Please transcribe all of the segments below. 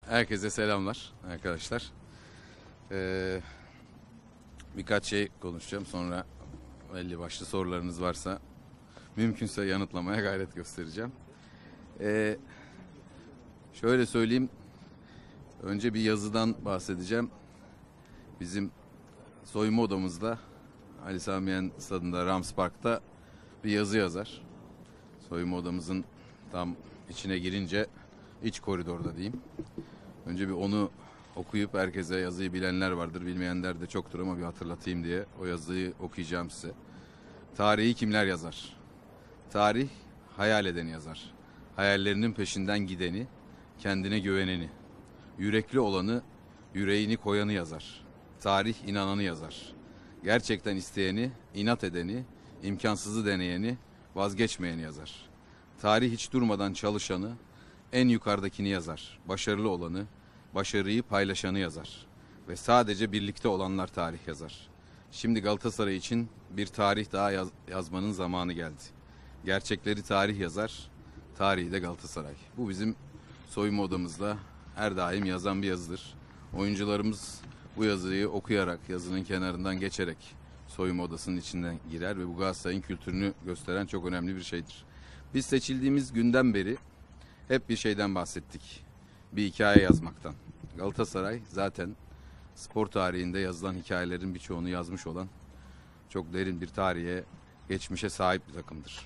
Herkese selamlar arkadaşlar. Ee, Birkaç şey konuşacağım. Sonra belli başlı sorularınız varsa mümkünse yanıtlamaya gayret göstereceğim. Ee, Şöyle söyleyeyim. Önce bir yazıdan bahsedeceğim. Bizim soyunma odamızda Ali Sami Yen stadında Rams Park'ta bir yazı yazar. Soyunma odamızın tam içine girince iç koridorda diyeyim. Önce bir onu okuyup herkese, yazıyı bilenler vardır, bilmeyenler de çoktur ama bir hatırlatayım diye o yazıyı okuyacağım size. Tarihi kimler yazar? Tarih hayal edeni yazar. Hayallerinin peşinden gideni, kendine güveneni, yürekli olanı, yüreğini koyanı yazar. Tarih inananı yazar. Gerçekten isteyeni, inat edeni, imkansızı deneyeni, vazgeçmeyeni yazar. Tarih hiç durmadan çalışanı, en yukarıdakini yazar. Başarılı olanı, başarıyı paylaşanı yazar. Ve sadece birlikte olanlar tarih yazar. Şimdi Galatasaray için bir tarih daha yazmanın zamanı geldi. Gerçekleri tarih yazar, tarihi de Galatasaray. Bu bizim soyunma odamızda her daim yazan bir yazıdır. Oyuncularımız bu yazıyı okuyarak, yazının kenarından geçerek soyunma odasının içinden girer ve bu Galatasaray'ın kültürünü gösteren çok önemli bir şeydir. Biz seçildiğimiz günden beri hep bir şeyden bahsettik. Bir hikaye yazmaktan. Galatasaray zaten spor tarihinde yazılan hikayelerin birçoğunu yazmış olan çok derin bir tarihe, geçmişe sahip bir takımdır.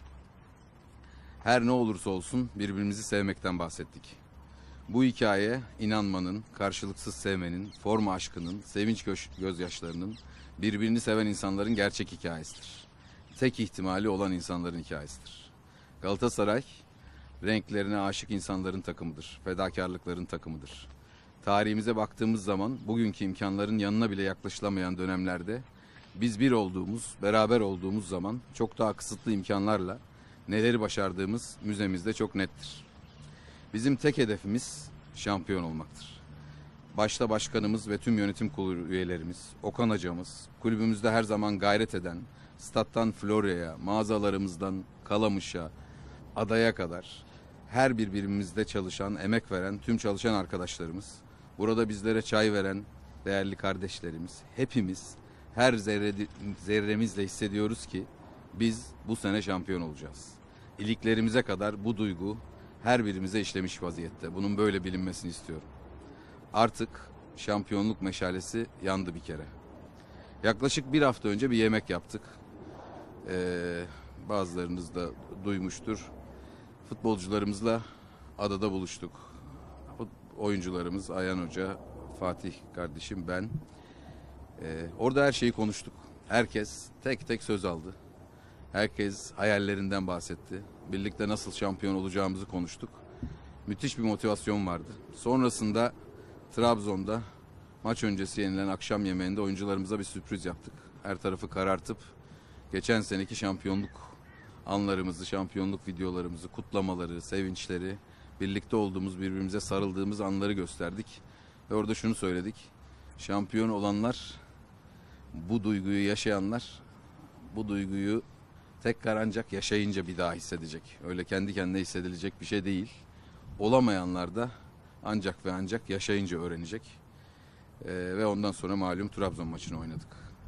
Her ne olursa olsun birbirimizi sevmekten bahsettik. Bu hikaye inanmanın, karşılıksız sevmenin, forma aşkının, sevinç gözyaşlarının, birbirini seven insanların gerçek hikayesidir. Tek ihtimali olan insanların hikayesidir. Galatasaray, renklerine aşık insanların takımıdır, fedakarlıkların takımıdır. Tarihimize baktığımız zaman bugünkü imkanların yanına bile yaklaşılamayan dönemlerde biz bir olduğumuz, beraber olduğumuz zaman çok daha kısıtlı imkanlarla neleri başardığımız müzemizde çok nettir. Bizim tek hedefimiz şampiyon olmaktır. Başta başkanımız ve tüm yönetim kurulu üyelerimiz, Okan hocamız, kulübümüzde her zaman gayret eden, stat'tan Florya'ya, mağazalarımızdan Kalamış'a, adaya kadar her birbirimizde çalışan, emek veren tüm çalışan arkadaşlarımız, burada bizlere çay veren değerli kardeşlerimiz, hepimiz her zerremizle hissediyoruz ki biz bu sene şampiyon olacağız. İliklerimize kadar bu duygu her birimize işlemiş vaziyette. Bunun böyle bilinmesini istiyorum. Artık şampiyonluk meşalesi yandı bir kere. Yaklaşık bir hafta önce bir yemek yaptık. Bazılarınız da duymuştur. Futbolcularımızla adada buluştuk. Oyuncularımız Ayhan Hoca, Fatih kardeşim, ben. Orada her şeyi konuştuk. Herkes tek tek söz aldı. Herkes hayallerinden bahsetti. Birlikte nasıl şampiyon olacağımızı konuştuk. Müthiş bir motivasyon vardı. Sonrasında Trabzon'da maç öncesi yenilen akşam yemeğinde oyuncularımıza bir sürpriz yaptık. Her tarafı karartıp geçen seneki şampiyonluk anlarımızı, şampiyonluk videolarımızı, kutlamaları, sevinçleri, birlikte olduğumuz, birbirimize sarıldığımız anları gösterdik. Ve orada şunu söyledik. Şampiyon olanlar, bu duyguyu yaşayanlar, bu duyguyu tekrar ancak yaşayınca bir daha hissedecek. Öyle kendi kendine hissedilecek bir şey değil. Olamayanlar da ancak ve ancak yaşayınca öğrenecek. Ve ondan sonra malum Trabzon maçını oynadık.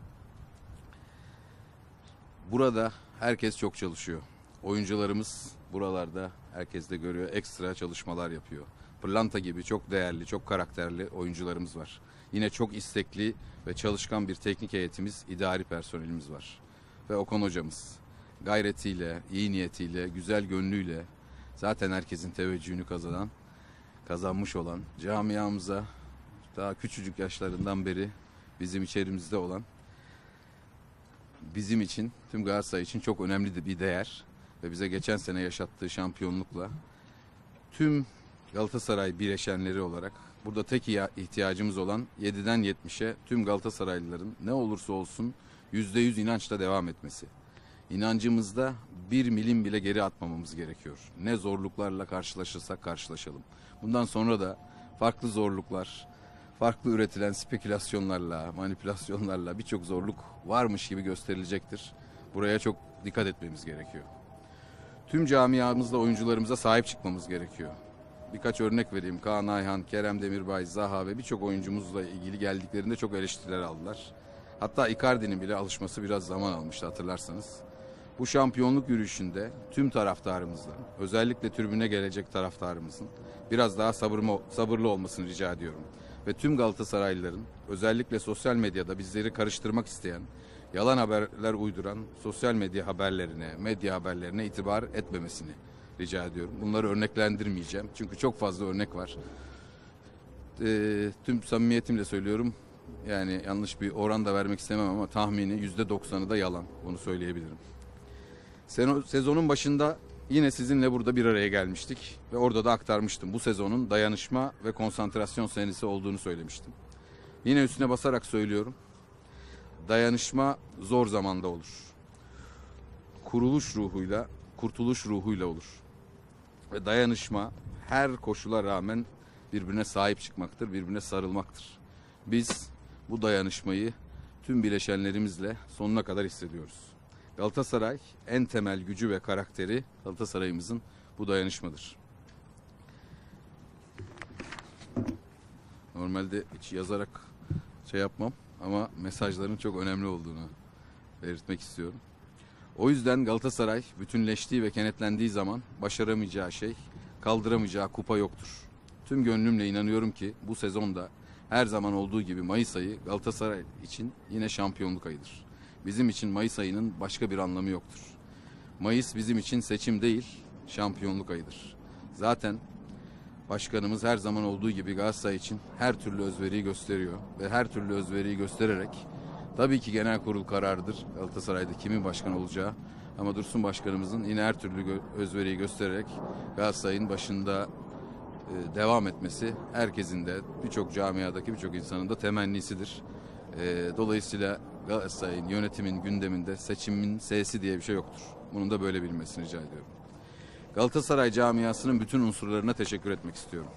Burada herkes çok çalışıyor. Oyuncularımız buralarda, herkes de görüyor, ekstra çalışmalar yapıyor. Pırlanta gibi çok değerli, çok karakterli oyuncularımız var. Yine çok istekli ve çalışkan bir teknik heyetimiz, idari personelimiz var. Ve Okan hocamız gayretiyle, iyi niyetiyle, güzel gönlüyle zaten herkesin teveccühünü kazanmış olan, camiamıza daha küçücük yaşlarından beri bizim içerimizde olan, bizim için, tüm Galatasaray için çok önemli bir değer ve bize geçen sene yaşattığı şampiyonlukla tüm Galatasaray bileşenleri olarak burada tek ihtiyacımız olan 7'den 70'e tüm Galatasaraylıların ne olursa olsun %100 inançla devam etmesi. İnancımızda bir milim bile geri atmamamız gerekiyor. Ne zorluklarla karşılaşırsak karşılaşalım. Bundan sonra da farklı zorluklar, farklı üretilen spekülasyonlarla, manipülasyonlarla birçok zorluk varmış gibi gösterilecektir. Buraya çok dikkat etmemiz gerekiyor. Tüm camiamızla oyuncularımıza sahip çıkmamız gerekiyor. birkaç örnek vereyim. Kaan Ayhan, Kerem Demirbay, Zaha ve birçok oyuncumuzla ilgili geldiklerinde çok eleştiriler aldılar. Hatta Icardi'nin bile alışması biraz zaman almıştı hatırlarsanız. Bu şampiyonluk yürüyüşünde tüm taraftarımızla, özellikle tribüne gelecek taraftarımızın biraz daha sabırlı olmasını rica ediyorum. Ve tüm Galatasaraylıların özellikle sosyal medyada bizleri karıştırmak isteyen, yalan haberler uyduran sosyal medya haberlerine itibar etmemesini rica ediyorum. Bunları örneklendirmeyeceğim çünkü çok fazla örnek var. Tüm samimiyetimle söylüyorum. Yani yanlış bir oran da vermek istemem ama tahmini %90'ı da yalan. Bunu söyleyebilirim. Sezonun başında yine sizinle burada bir araya gelmiştik ve orada da aktarmıştım. Bu sezonun dayanışma ve konsantrasyon senesi olduğunu söylemiştim. Yine üstüne basarak söylüyorum. Dayanışma zor zamanda olur. Kuruluş ruhuyla, kurtuluş ruhuyla olur. Ve dayanışma her koşula rağmen birbirine sahip çıkmaktır, birbirine sarılmaktır. Biz bu dayanışmayı tüm bileşenlerimizle sonuna kadar hissediyoruz. Galatasaray en temel gücü ve karakteri Galatasaray'ımızın bu dayanışmadır. Normalde hiç yazarak yapmam ama mesajların çok önemli olduğunu belirtmek istiyorum. O yüzden Galatasaray bütünleştiği ve kenetlendiği zaman başaramayacağı şey, kaldıramayacağı kupa yoktur. Tüm gönlümle inanıyorum ki bu sezonda her zaman olduğu gibi Mayıs ayı Galatasaray için yine şampiyonluk ayıdır. Bizim için Mayıs ayının başka bir anlamı yoktur. Mayıs bizim için seçim değil, şampiyonluk ayıdır. Zaten başkanımız her zaman olduğu gibi Galatasaray için her türlü özveriyi gösteriyor ve her türlü özveriyi göstererek tabii ki genel kurul kararıdır Galatasaray'da kimin başkan olacağı ama Dursun Başkanımızın yine her türlü özveriyi göstererek Galatasaray'ın başında devam etmesi herkesin de birçok camiadaki birçok insanın da temennisidir. Dolayısıyla Galatasaray'ın yönetimin gündeminde seçimin S'si diye bir şey yoktur. Bunun da böyle bilinmesini rica ediyorum. Galatasaray camiasının bütün unsurlarına teşekkür etmek istiyorum.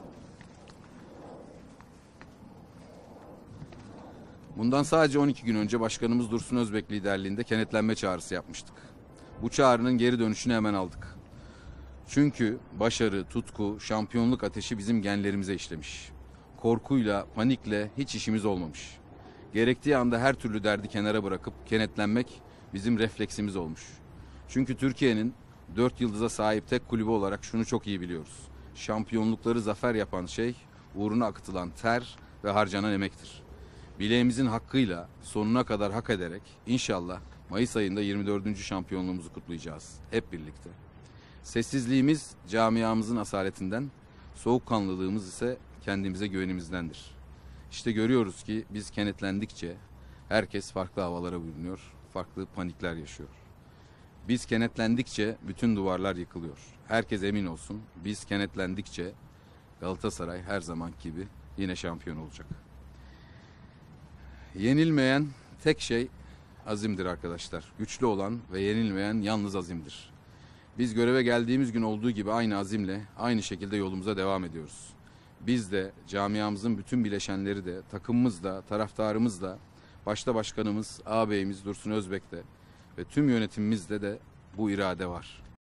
Bundan sadece 12 gün önce Başkanımız Dursun Özbek liderliğinde kenetlenme çağrısı yapmıştık. Bu çağrının geri dönüşünü hemen aldık. Çünkü başarı, tutku, şampiyonluk ateşi bizim genlerimize işlemiş. Korkuyla, panikle hiç işimiz olmamış. Gerektiği anda her türlü derdi kenara bırakıp kenetlenmek bizim refleksimiz olmuş. Çünkü Türkiye'nin 4 yıldıza sahip tek kulübü olarak şunu çok iyi biliyoruz. Şampiyonlukları zafer yapan şey uğruna akıtılan ter ve harcanan emektir. Bileğimizin hakkıyla sonuna kadar hak ederek inşallah Mayıs ayında 24. şampiyonluğumuzu kutlayacağız hep birlikte. Sessizliğimiz camiamızın asaletinden, soğukkanlılığımız ise kendimize güvenimizdendir. İşte görüyoruz ki biz kenetlendikçe herkes farklı havalara bürünüyor, farklı panikler yaşıyor. Biz kenetlendikçe bütün duvarlar yıkılıyor. Herkes emin olsun biz kenetlendikçe Galatasaray her zamanki gibi yine şampiyon olacak. Yenilmeyen tek şey azimdir arkadaşlar. Güçlü olan ve yenilmeyen yalnız azimdir. Biz göreve geldiğimiz gün olduğu gibi aynı azimle, aynı şekilde yolumuza devam ediyoruz. Biz de, camiamızın bütün bileşenleri de, takımımız da, taraftarımız da, başta başkanımız, ağabeyimiz Dursun Özbek'te ve tüm yönetimimizde de bu irade var.